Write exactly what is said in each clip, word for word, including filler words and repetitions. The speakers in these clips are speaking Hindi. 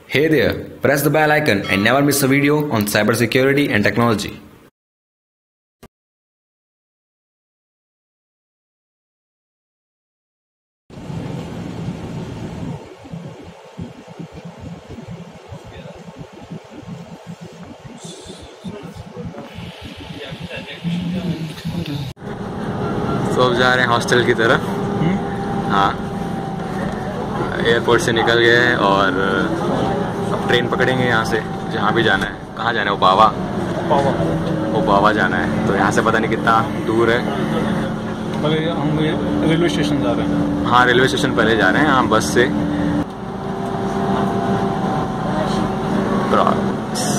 Hey there, press the bell icon and never miss a video on cybersecurity and technology. तो अब जा रहे हैं हॉस्टल की तरफ। हाँ, एयरपोर्ट से निकल गए हैं और अब ट्रेन पकड़ेंगे यहाँ से, जहाँ भी जाना है। कहाँ जाना है? ओबावा ओबावा ओबावा जाना है। तो यहाँ से पता नहीं कितना दूर है। हम रेलवे स्टेशन जा रहे हैं। हाँ, रेलवे स्टेशन पहले जा रहे हैं। हाँ, बस से Prague.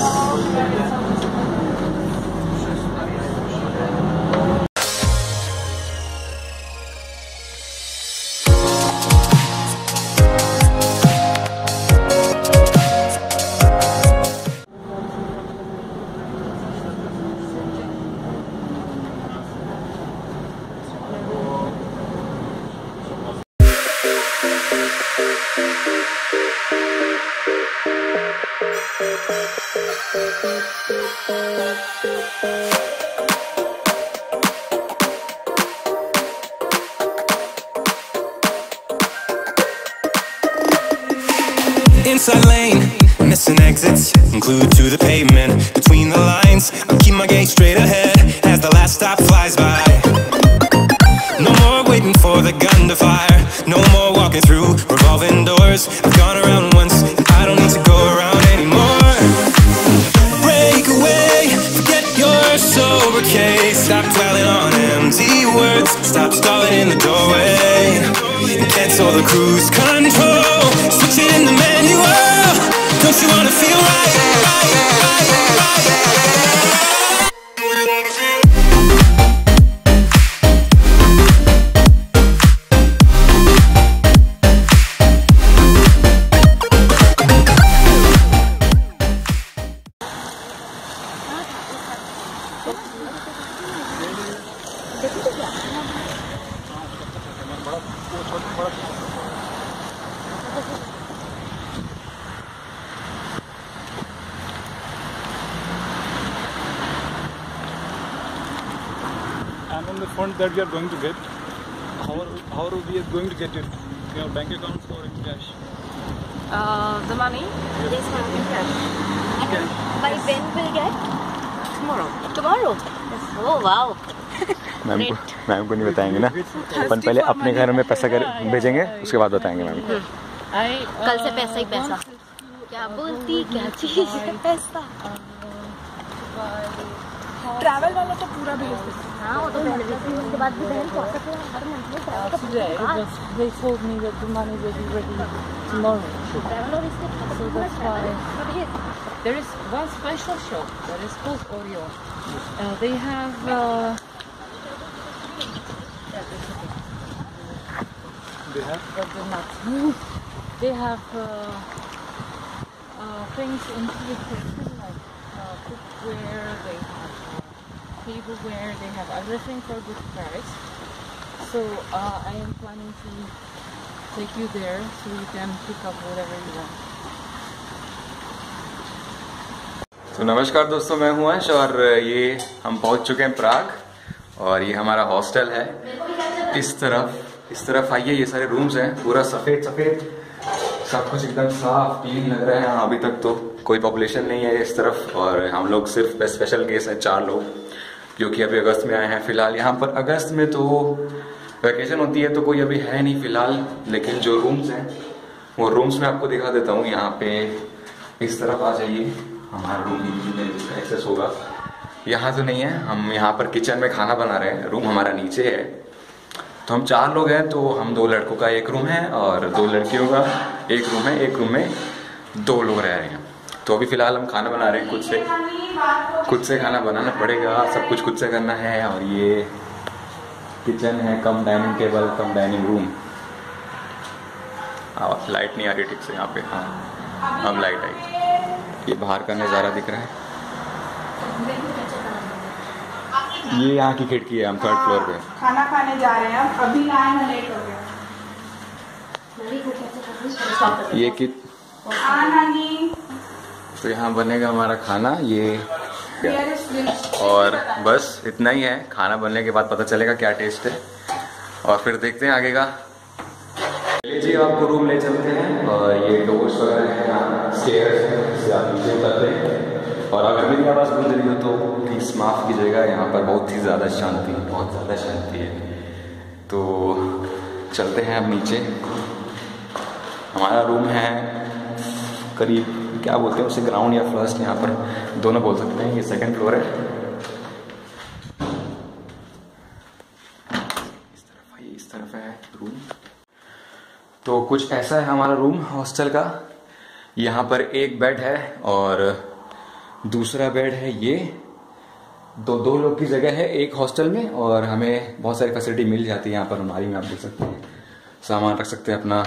Inside lane, missing exits, glued to the pavement. Between the lines, I'll keep my gaze straight ahead as the last stop flies by. No more waiting for the gun to fire. No more walking through revolving doors. I've gone around once, I don't need to go around anymore. Break away, forget your sober case. Stop dwelling on empty words. Stop stalling in the doorway and cancel the cruise control. Switch it in the manual. Don't you wanna feel right, right, right, right, right. And on the fund that we are going to get, how are, how are we going to get it? Your bank accounts or in cash? Uh, the money? Yes, ma'am, in cash. And by when will get? Tomorrow. Tomorrow? Yes. Oh, wow. Ma'am को मैम को नहीं बताएंगे ना, अपन पहले अपने घर में पैसा कर भेजेंगे, उसके बाद बताएंगे मैम को। कल से पैसा ही पैसा। क्या बोलती, क्या चीज है पैसा? ट्रैवल वाला तो पूरा भेज देते। हाँ, वो तो पहले भेजती हूँ, उसके बाद भी बहन पहुँचा तो हर मंथ में ट्रैवल का पूरा। They told me that the money will be ready tomorrow. Travel और इसके So that's why there is one special shop that is called Oreo. Uh, they have uh, They have? but they're not. They have uh, uh, things in the kitchen like uh, cookware. They have uh, tableware. They have everything for good price. So uh, I am planning to take you there so you can pick up whatever you want. तो नमस्कार दोस्तों, मैं हूँ अंश और ये हम पहुँच चुके हैं प्राग और ये हमारा हॉस्टल है। इस तरफ इस तरफ आइए, ये सारे रूम्स हैं, पूरा सफ़ेद सफ़ेद, सब कुछ एकदम साफ क्लीन लग रहा है। हाँ, अभी तक तो कोई पॉपुलेशन नहीं है इस तरफ और हम लोग सिर्फ स्पेशल गेस्ट हैं, चार लोग, जो कि अभी अगस्त में आए हैं। फिलहाल यहाँ पर अगस्त में तो वैकेशन होती है तो कोई अभी है नहीं फिलहाल, लेकिन जो रूम्स हैं वो रूम्स में आपको दिखा देता हूँ। यहाँ पे इस तरफ आ जाइए, हमारा रूम जिसका एक्सेस होगा। यहाँ तो नहीं है, हम यहाँ पर किचन में खाना बना रहे हैं। रूम हमारा नीचे है। तो हम चार लोग हैं, तो हम दो लड़कों का एक रूम है और दो लड़कियों का एक रूम है। एक रूम में दो लोग रह रहे हैं। तो अभी फिलहाल हम खाना बना रहे हैं खुद से खुद से खाना बनाना पड़ेगा, सब कुछ खुद से करना है। और ये किचन है, cum dining table, cum dining room. Light नहीं आ रही ठीक से यहाँ पे। हाँ, अब लाइट आई। ये बाहर का नज़ारा दिख रहा है। ये यहाँ की खिड़की है, हम थर्ड फ्लोर पे खाना खाने जा रहे हैं। अभी आए हैं, लेट हो गया। ये कि हाँ नानी तो यहाँ बनेगा हमारा खाना ये, और बस इतना ही है। खाना बनने के बाद पता चलेगा क्या टेस्ट है, और फिर देखते हैं आगे का। जी आपको रूम ले चलते हैं, और ये डोर्स वगैरह हैं, यहाँ स्टेयर्स हैं, इससे आप नीचे उतरते हैं। और अगर मेरी आवाज़ गूंज रही हो तो प्लीज़ माफ़ कीजिएगा, यहाँ पर बहुत ही ज़्यादा शांति बहुत ज़्यादा शांति है। तो चलते हैं अब नीचे। हमारा रूम है करीब, क्या बोलते हैं उसे, ग्राउंड या फर्स्ट, यहाँ पर दोनों बोल सकते हैं। ये सेकंड फ्लोर है। इस तरफ है, इस तरफ है रूम। तो कुछ ऐसा है हमारा रूम हॉस्टल का। यहाँ पर एक बेड है और दूसरा बेड है ये। दो दो लोग की जगह है एक हॉस्टल में, और हमें बहुत सारी फैसिलिटी मिल जाती है यहाँ पर हमारी में। आप देख सकते हैं सामान रख सकते हैं अपना,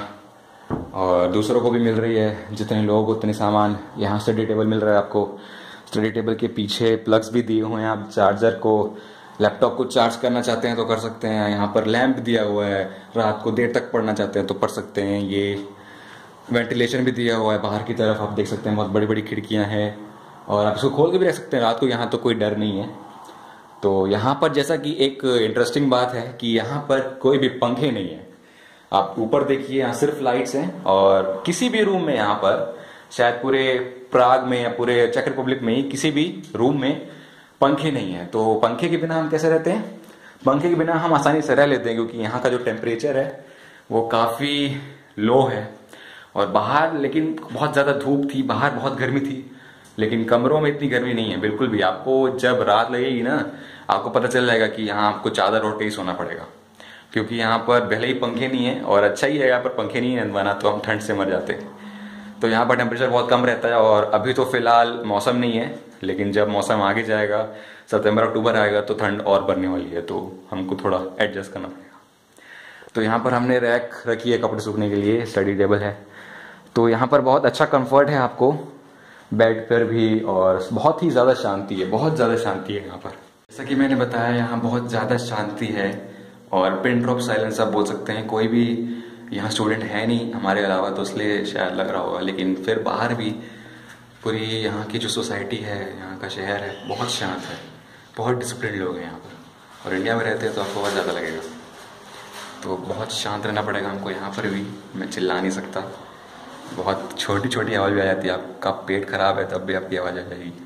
और दूसरों को भी मिल रही है। जितने लोग उतने सामान। यहाँ स्टडी टेबल मिल रहा है आपको। स्टडी टेबल के पीछे प्लग्स भी दिए हुए हैं, आप चार्जर को, लैपटॉप को चार्ज करना चाहते हैं तो कर सकते हैं। यहाँ पर लैंप दिया हुआ है, रात को देर तक पढ़ना चाहते हैं तो पढ़ सकते हैं। ये वेंटिलेशन भी दिया हुआ है बाहर की तरफ, आप देख सकते हैं बहुत बड़ी बड़ी खिड़कियाँ हैं, और आप इसको खोल के भी रख सकते हैं रात को, यहाँ तो कोई डर नहीं है। तो यहाँ पर जैसा कि एक इंटरेस्टिंग बात है कि यहाँ पर कोई भी पंखे नहीं है। आप ऊपर देखिए, यहाँ सिर्फ लाइट्स हैं, और किसी भी रूम में यहाँ पर, शायद पूरे प्राग में या पूरे चेक रिपब्लिक में ही किसी भी रूम में पंखे नहीं है। तो पंखे के बिना हम कैसे रहते हैं? पंखे के बिना हम आसानी से रह लेते हैं, क्योंकि यहाँ का जो टेम्परेचर है वो काफ़ी लो है। और बाहर लेकिन बहुत ज़्यादा धूप थी, बाहर बहुत गर्मी थी, लेकिन कमरों में इतनी गर्मी नहीं है बिल्कुल भी। आपको जब रात लगेगी ना, आपको पता चल जाएगा कि यहाँ आपको चादर ओढ़ के ही सोना पड़ेगा, क्योंकि यहाँ पर भले ही पंखे नहीं है, और अच्छा ही है यहाँ पर पंखे नहीं है, वरना तो हम ठंड से मर जाते। तो यहाँ पर टेम्परेचर बहुत कम रहता है, और अभी तो फिलहाल मौसम नहीं है, लेकिन जब मौसम आगे जाएगा, सितंबर अक्टूबर आएगा, तो ठंड और बढ़ने वाली है, तो हमको थोड़ा एडजस्ट करना पड़ेगा। तो यहाँ पर हमने रैक रखी है कपड़े सूखने के लिए, स्टडी टेबल है। तो यहाँ पर बहुत अच्छा कंफर्ट है आपको बेड पर भी, और बहुत ही ज़्यादा शांति है, बहुत ज़्यादा शांति है यहाँ पर। जैसा कि मैंने बताया, यहाँ बहुत ज़्यादा शांति है, और पिन ड्रॉप साइलेंस आप बोल सकते हैं। कोई भी यहाँ स्टूडेंट है नहीं हमारे अलावा, तो इसलिए शायद लग रहा होगा, लेकिन फिर बाहर भी पूरी यहाँ की जो सोसाइटी है, यहाँ का शहर है, बहुत शांत है, बहुत डिसिप्लिन लोग हैं यहाँ पर। और इंडिया में रहते हैं तो आपको और ज़्यादा लगेगा। तो बहुत शांत रहना पड़ेगा हमको यहाँ पर भी। मैं चिल्ला नहीं सकता, बहुत छोटी छोटी आवाज़ भी आ जाती है। आपका पेट खराब है तब भी आपकी आवाज़ आ जाएगी।